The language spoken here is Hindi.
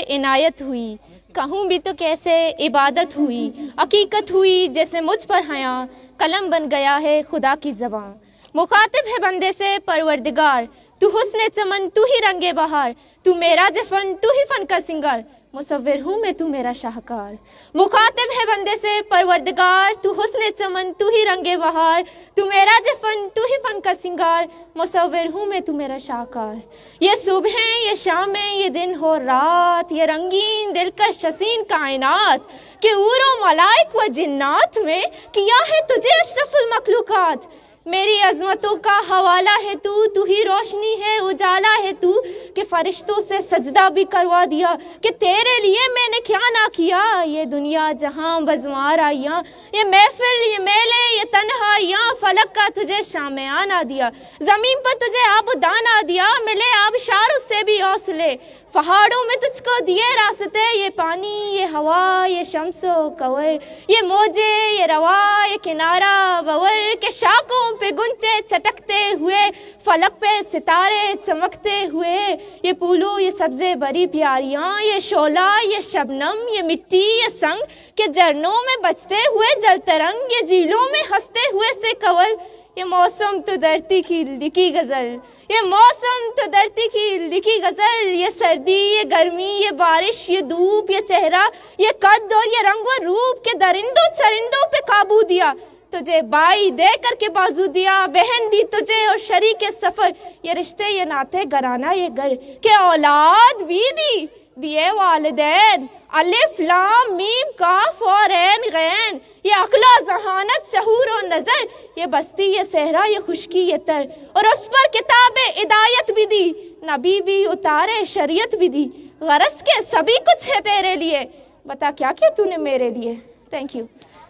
इनायत हुई, कहूँ भी तो कैसे इबादत हुई, हकीकत हुई जैसे मुझ पर हया, कलम बन गया है खुदा की ज़बां। मुखातिब है बंदे से परवरदिगार, तू हुस्न चमन तू ही रंगे बहार, तू मेरा जफन तू ही फन का सिंगार, मुसव्विर हूँ मैं तू मेरा शाहकार। मुखातिब है बंदे से परवरदिगार, तू हुस्न चमन तू ही रंगे बहार, तू मेरा जफन तू ही फन का सिंगार, मुसव्विर हूँ मैं तू मेरा शाहकार। ये सुबह ये शामें ये दिन हो रात, ये रंगीन दिलकश हसीन कायनात, कि ऊरो मलाइक व जिन्नात में किया है तुझे अशरफुल मखलूकात। मेरी अज़मतों का हवाला है तू, तू ही रोशनी है उजाला है तू, कि फरिश्तों से सजदा भी करवा दिया, कि तेरे लिए मैंने क्या ना किया। ये दुनिया जहां बज़मार आइयाँ, ये महफिल ये मेले ये तन्हाइयाँ, फलक का तुझे शामे आना दिया, ज़मीन पर तुझे आबुदाना दिया, मिले आबशारों से भी हौसले, पहाड़ों में तुझको दिए रास्ते, ये पानी ये हवा ये शम्सो कवर, ये मौजे ये रवा ये किनारा बवर, के शाखों पे गुंचे चटकते हुए, फलक पे सितारे चमकते हुए, ये फूलों ये सब्ज़े बड़ी प्यारियाँ, ये शोला ये शबनम ये मिट्टी ये संग, के झरनों में बजते हुए जल तरंग, ये झीलों में हंसते हुए से कवल, ये मौसम तो धरती की लिखी गज़ल, ये मौसम तो धरती की लिखी गज़ल, ये सर्दी ये गर्मी ये बारिश ये धूप ये चेहरा ये कद और ये रंग व रूप, के दरिंदों चरिंदों पे काबू दिया, तुझे बाई दे करके बाजू दिया, बहन दी तुझे और शरीक सफ़र, ये रिश्ते ये नाते घराना ये घर, के औलाद भी दी दिए वालिदैन, अलिफ लाम मीम काफ और ऐन गैन, ये अक्ला जहानत शहूर और नज़र, ये बस्ती ये सहरा ये खुशकी ये तर, और उस पर किताब इदायत भी दी, नबी भी उतारे शरीयत भी दी, गरज के सभी कुछ है तेरे लिए, बता क्या क्या तूने मेरे लिए। Thank you.